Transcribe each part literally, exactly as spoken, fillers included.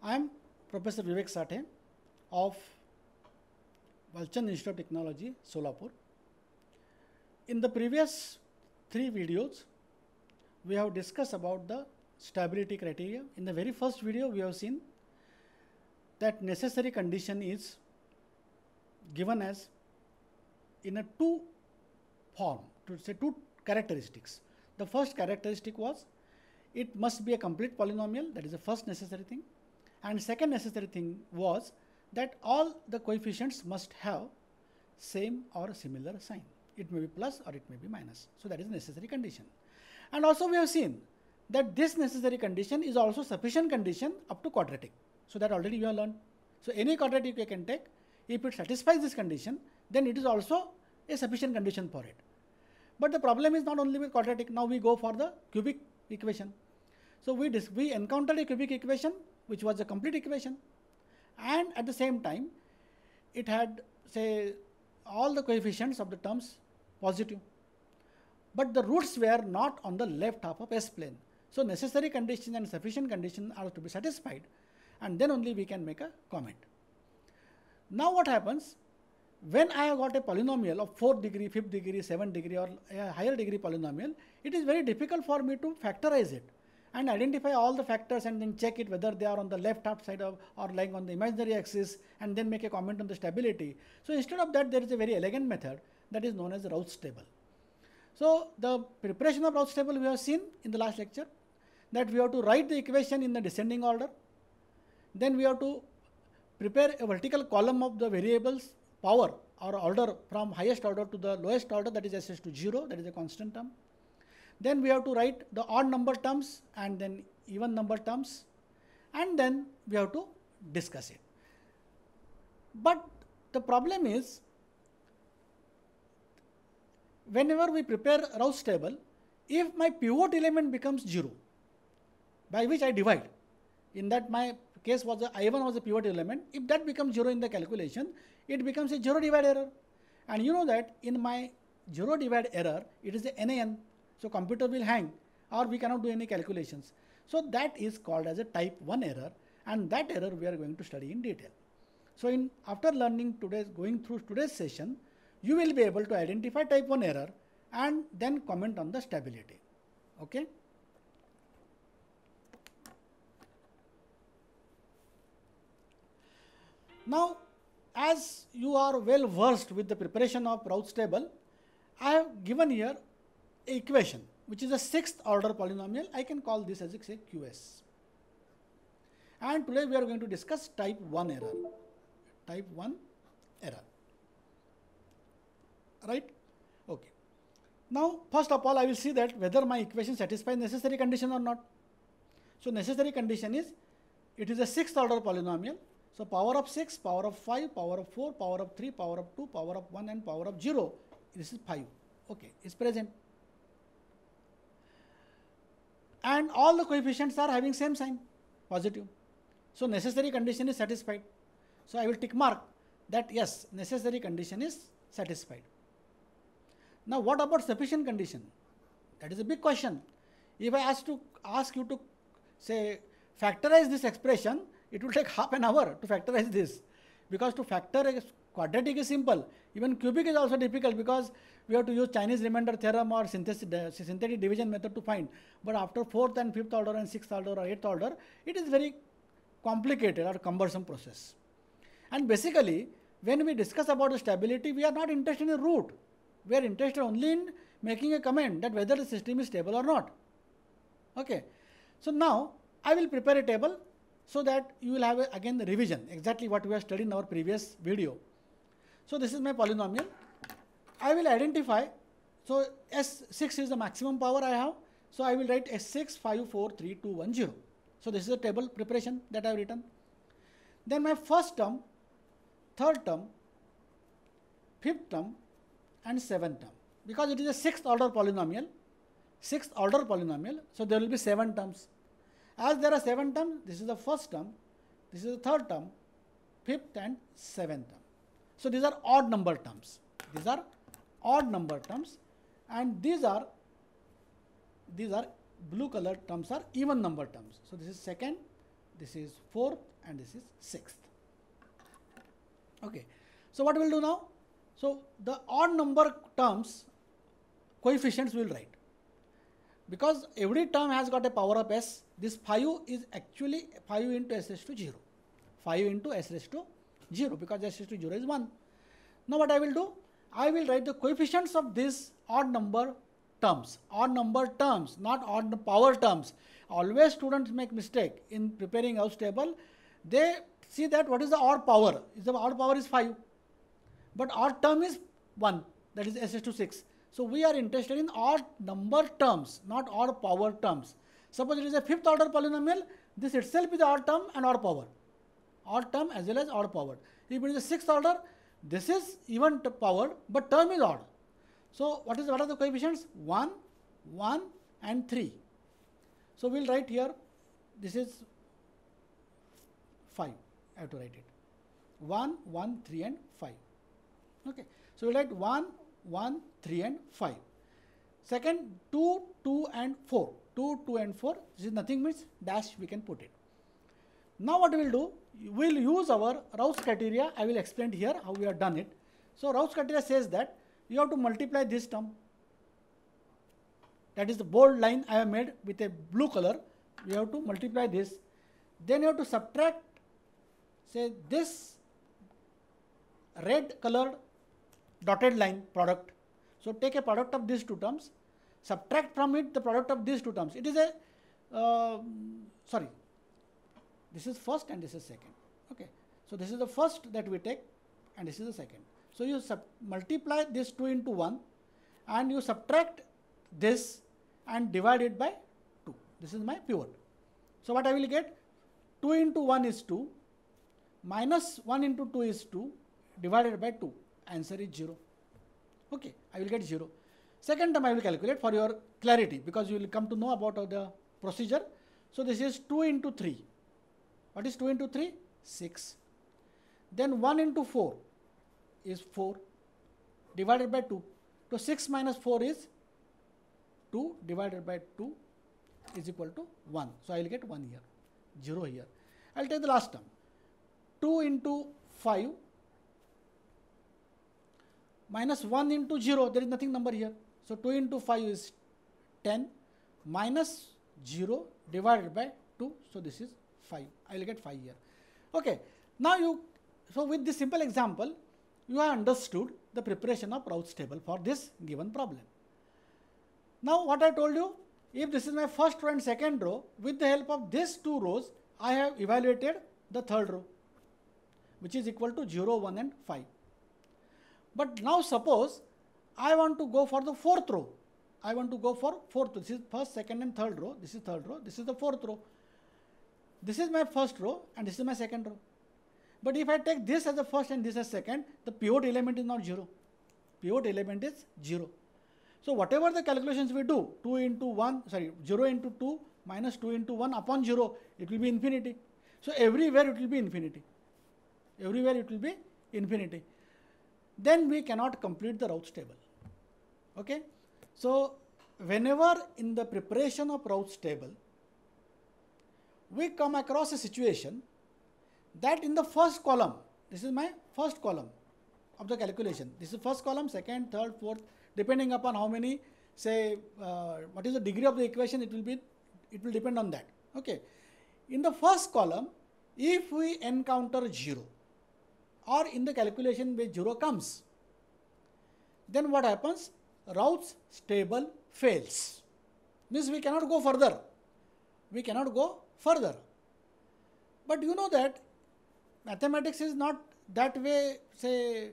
I am Professor Vivek Sathe of Walchand Institute of Technology, Solapur. In the previous three videos, we have discussed about the stability criteria. In the very first video, we have seen that necessary condition is given as in a two form, to say two characteristics. The first characteristic was it must be a complete polynomial, that is the first necessary thing. And second necessary thing was that all the coefficients must have same or similar sign. It may be plus or it may be minus. So that is necessary condition. And also we have seen that this necessary condition is also sufficient condition up to quadratic. So that already you have learned. So any quadratic you can take, if it satisfies this condition, then it is also a sufficient condition for it. But the problem is not only with quadratic. Now we go for the cubic equation. So we, we encountered a cubic equation which was a complete equation, and at the same time it had, say, all the coefficients of the terms positive, but the roots were not on the left half of S plane. So necessary condition and sufficient condition are to be satisfied, and then only we can make a comment. Now what happens when I have got a polynomial of fourth degree, fifth degree, seventh degree or a higher degree polynomial? It is very difficult for me to factorize it and identify all the factors and then check it whether they are on the left half side of or lying on the imaginary axis, and then make a comment on the stability. So instead of that, there is a very elegant method that is known as Routh's table. So the preparation of Routh's table we have seen in the last lecture, that we have to write the equation in the descending order. Then we have to prepare a vertical column of the variables power or order from highest order to the lowest order, that is S to zero, that is a constant term. Then we have to write the odd number terms and then even number terms, and then we have to discuss it. But the problem is, whenever we prepare Routh's table, if my pivot element becomes zero, by which I divide, in that my case was a, I one was a pivot element, if that becomes zero in the calculation, it becomes a zero divide error. And you know that in my zero divide error, it is a N A N. So computer will hang, or we cannot do any calculations. So that is called as a type one error, and that error we are going to study in detail. So in after learning today's, going through today's session, you will be able to identify type one error and then comment on the stability. Okay. Now, as you are well versed with the preparation of Routh's table, I have given here equation which is a sixth order polynomial. I can call this as a say Q S. And today we are going to discuss type one error. Type one error. Right? Okay. Now, first of all, I will see that whether my equation satisfies necessary condition or not. So necessary condition is, it is a sixth order polynomial. So power of six, power of five, power of four, power of three, power of two, power of one, and power of zero. This is five. Okay, is present. And all the coefficients are having same sign, positive. So necessary condition is satisfied. So I will tick mark that yes, necessary condition is satisfied. Now what about sufficient condition? That is a big question. If I ask to ask you to say factorize this expression, it will take half an hour to factorize this, because to factor a quadratic is simple. Even cubic is also difficult, because we have to use Chinese remainder theorem or synthetic division method to find. But after fourth and fifth order and sixth order or eighth order, it is very complicated or cumbersome process. And basically, when we discuss about the stability, we are not interested in root. We are interested only in making a comment that whether the system is stable or not. Okay. So now I will prepare a table so that you will have a, again the revision, exactly what we have studied in our previous video. So this is my polynomial. I will identify, so S six is the maximum power I have. So I will write S six, five, four, three, two, one, zero. So this is the table preparation that I have written. Then my first term, third term, fifth term, and seventh term. Because it is a sixth order polynomial, sixth order polynomial, so there will be seven terms. As there are seven terms, this is the first term, this is the third term, fifth and seventh term. So these are odd number terms. These are odd number terms, and these are these are blue color terms are even number terms. So this is second, this is fourth, and this is sixth. Okay. So what we'll do now? So the odd number terms, coefficients we will write. Because every term has got a power of s, this five is actually five into s raised to zero. five into s raised to zero, because s raised to zero is one. Now what I will do? I will write the coefficients of these odd number terms. Odd number terms, not odd power terms. Always students make mistake in preparing Raoult's table. They see that what is the odd power? Is the odd power is five. But odd term is one, that is s raised to six. So we are interested in odd number terms, not odd power terms. Suppose it is a fifth order polynomial, this itself is odd term and odd power. Odd term as well as odd power. If it is a sixth order, this is even power, but term is odd. So what is what are the coefficients? one, one and three. So we will write here, this is five, I have to write it. one, one, three and five. Okay. So we will write one, one, three and five. Second, two, two and four. two, two and four. This is nothing means dash we can put it. Now what we will do? We will use our Raoult's criteria. I will explain here how we have done it. So Raoult's criteria says that you have to multiply this term. That is the bold line I have made with a blue color. We have to multiply this. Then you have to subtract, say, this red colored dotted line product. So take a product of these two terms, subtract from it the product of these two terms. It is a, uh, sorry, this is first and this is second. Okay. So this is the first that we take and this is the second. So you sub multiply this two into one and you subtract this and divide it by two. This is my pivot. So what I will get? two into one is two, minus one into two is two, divided by two. Answer is zero. Okay, I will get zero. Second term I will calculate for your clarity, because you will come to know about the procedure. So this is two into three. What is two into three? six. Then one into four is four, divided by two. So six minus four is two, divided by two is equal to one. So I will get one here, zero here. I will take the last term. two into five minus one into zero, there is nothing number here. So two into five is ten, minus zero divided by two. So this is five. I will get five here. Okay. Now you, so with this simple example, you have understood the preparation of Raoult's table for this given problem. Now what I told you, if this is my first row and second row, with the help of these two rows, I have evaluated the third row, which is equal to zero, one and five. But now suppose I want to go for the fourth row. I want to go for fourth row. This is first, second and third row. This is third row. This is the fourth row. This is my first row and this is my second row. But if I take this as the first and this as second, the pivot element is not zero. Pivot element is zero. So whatever the calculations we do, two into one, sorry, zero into two minus two into one upon zero, it will be infinity. So everywhere it will be infinity. Everywhere it will be infinity. Then we cannot complete the Raoult's table. Okay. So whenever in the preparation of Raoult's table, we come across a situation that in the first column, this is my first column of the calculation. This is first column, second, third, fourth, depending upon how many, say, uh, what is the degree of the equation, it will be, it will depend on that. Okay. In the first column, if we encounter zero, or in the calculation where zero comes, then what happens? Raoult's table fails. Means we cannot go further. We cannot go further. But you know that mathematics is not that way, say,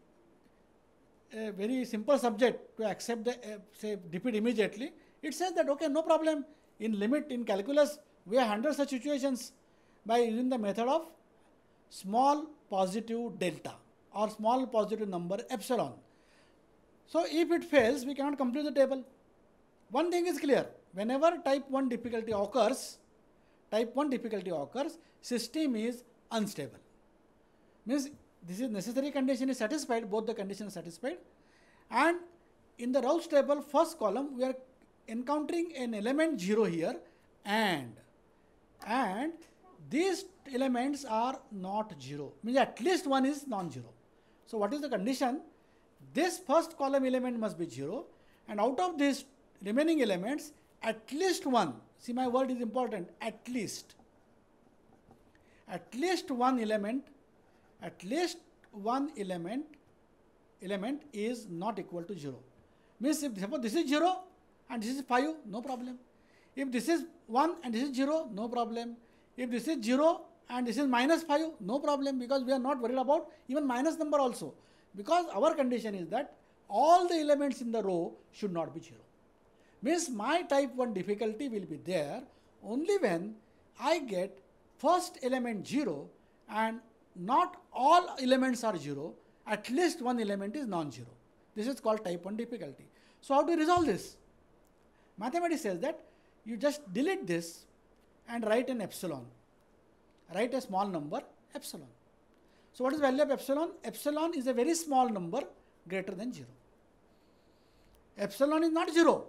a very simple subject to accept the, uh, say, repeat immediately. It says that, okay, no problem. In limit, in calculus, we have handled such situations by using the method of small positive delta or small positive number epsilon. So if it fails, we cannot complete the table. One thing is clear, whenever type one difficulty occurs, type one difficulty occurs, system is unstable. Means this is necessary condition is satisfied, both the conditions satisfied, and in the Raoult's table first column we are encountering an element zero here, and and these elements are not zero, means at least one is non-zero. So what is the condition? This first column element must be zero, and out of these remaining elements, at least one, see my word is important, at least, at least one element, at least one element, element is not equal to zero. Means if suppose this is zero and this is five, no problem. If this is one and this is zero, no problem. If this is zero and this is minus five, no problem, because we are not worried about even minus number also. Because our condition is that all the elements in the row should not be zero. Means my type one difficulty will be there only when I get first element zero and not all elements are zero, at least one element is non-zero. This is called type one difficulty. So how to resolve this? Mathematics says that you just delete this and write an epsilon. Write a small number, epsilon. So what is the value of epsilon? Epsilon is a very small number greater than zero. Epsilon is not zero.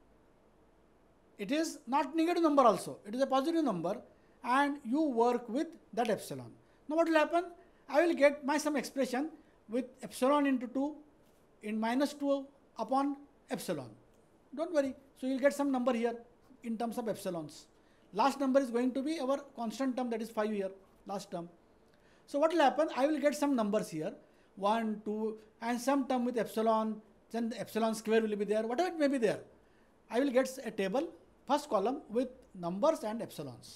It is not negative number also. It is a positive number, and you work with that epsilon. Now what will happen? I will get my some expression with epsilon into two in minus two upon epsilon. Don't worry. So you will get some number here in terms of epsilons. Last number is going to be our constant term, that is five here, last term. So what will happen? I will get some numbers here, one, two, and some term with epsilon, then the epsilon square will be there, whatever it may be there. I will get a table, first column with numbers and epsilons.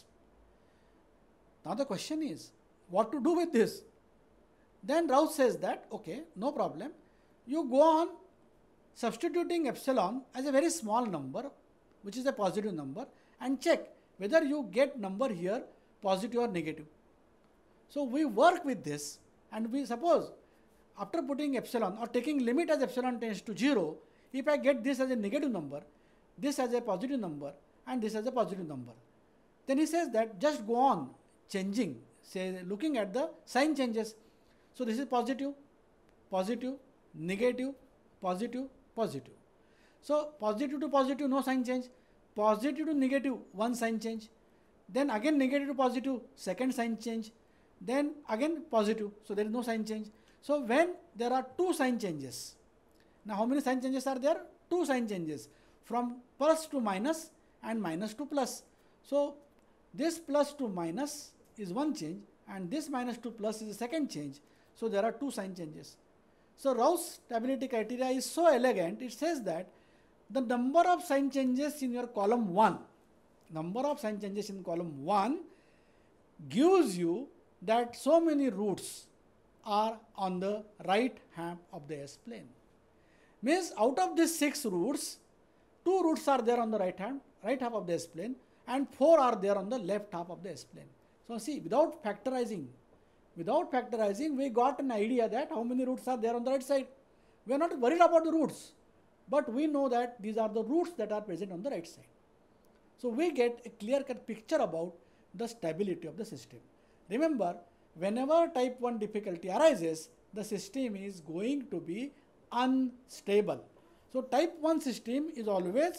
Now the question is, what to do with this? Then Rouse says that, okay, no problem. You go on substituting epsilon as a very small number, which is a positive number, and check whether you get number here positive or negative. So we work with this, and we suppose after putting epsilon or taking limit as epsilon tends to zero, if I get this as a negative number, this as a positive number, and this as a positive number, then he says that just go on changing, say looking at the sign changes. So this is positive, positive, negative, positive, positive. So positive to positive, no sign change. Positive to negative, one sign change. Then again negative to positive, second sign change. Then again positive, so there is no sign change. So when there are two sign changes, now how many sign changes are there? Two sign changes, from plus to minus and minus to plus. So this plus to minus is one change, and this minus to plus is the second change. So there are two sign changes. So Rouse stability criteria is so elegant, it says that the number of sign changes in your column one, number of sign changes in column one gives you that so many roots are on the right half of the S-plane. Means out of these six roots, two roots are there on the right hand, right half of the S-plane, and four are there on the left half of the S-plane. So see, without factorizing, without factorizing, we got an idea that how many roots are there on the right side. We are not worried about the roots, but we know that these are the roots that are present on the right side. So we get a clear-cut picture about the stability of the system. Remember, whenever type one difficulty arises, the system is going to be unstable. So type one system is always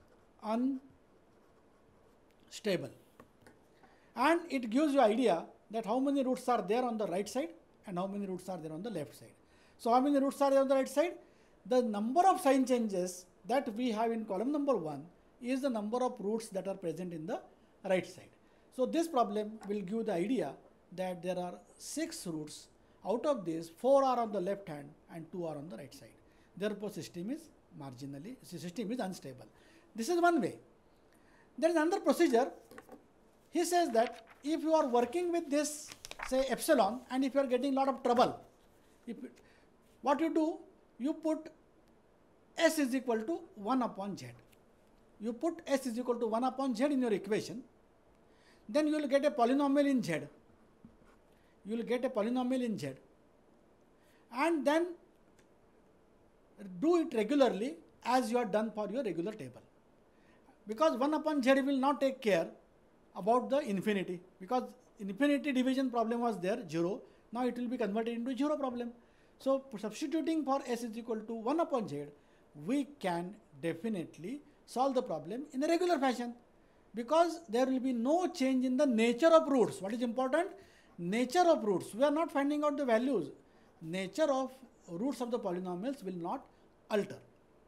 unstable. And it gives you idea that how many roots are there on the right side and how many roots are there on the left side. So how many roots are there on the right side? The number of sign changes that we have in column number one is the number of roots that are present in the right side. So this problem will give the idea that there are six roots. Out of these, four are on the left hand and two are on the right side. Therefore, system is marginally, system is unstable. This is one way. There is another procedure. He says that if you are working with this, say epsilon, and if you are getting a lot of trouble, if it, what you do, you put S is equal to one upon Z. You put S is equal to one upon Z in your equation. Then you will get a polynomial in Z. You will get a polynomial in Z. And then do it regularly as you are done for your regular table. Because one upon Z will not take care about the infinity, because infinity division problem was there, zero. Now it will be converted into zero problem. So substituting for S is equal to one upon Z, we can definitely solve the problem in a regular fashion. because there will be no change in the nature of roots. What is important? Nature of roots. We are not finding out the values. Nature of roots of the polynomials will not alter.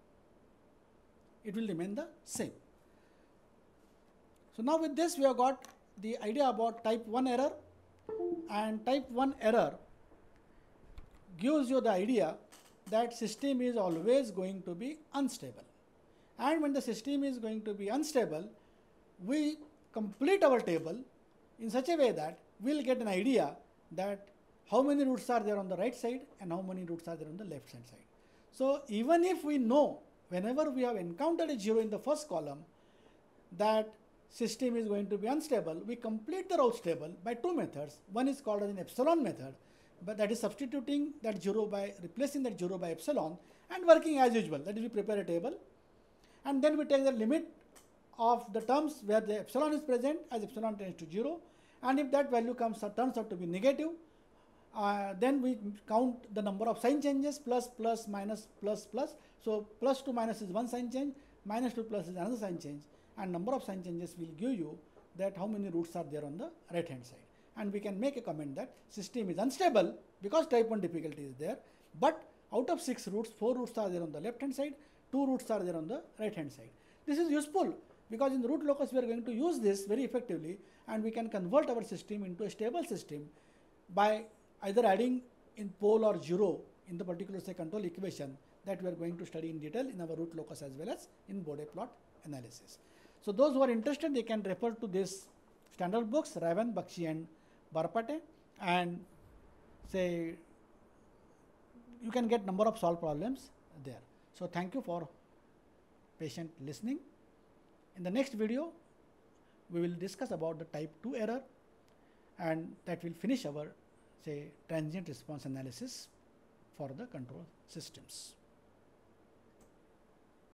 It will remain the same. So now with this we have got the idea about type one error, and type one error gives you the idea that system is always going to be unstable. And when the system is going to be unstable, we complete our table in such a way that we will get an idea that how many roots are there on the right side and how many roots are there on the left hand side. So even if we know whenever we have encountered a zero in the first column that system is going to be unstable, we complete the Routh table by two methods. One is called as an epsilon method, but that is substituting that zero by replacing that zero by epsilon and working as usual. That is, we prepare a table and then we take the limit of the terms where the epsilon is present as epsilon tends to zero, and if that value comes or turns out to be negative, uh, then we count the number of sign changes, plus, plus, minus, plus, plus. So plus to minus is one sign change, minus to plus is another sign change, and number of sign changes will give you that how many roots are there on the right hand side. And we can make a comment that system is unstable because type one difficulty is there, but out of six roots, four roots are there on the left hand side, two roots are there on the right hand side. This is useful because in the root locus we are going to use this very effectively, and we can convert our system into a stable system by either adding in pole or zero in the particular say control equation that we are going to study in detail in our root locus as well as in Bode plot analysis. So those who are interested, they can refer to this standard books, Ravan, Bakshi and Barpate, and say you can get number of solved problems there. So thank you for patient listening. In the next video, we will discuss about the type two error, and that will finish our say transient response analysis for the control systems.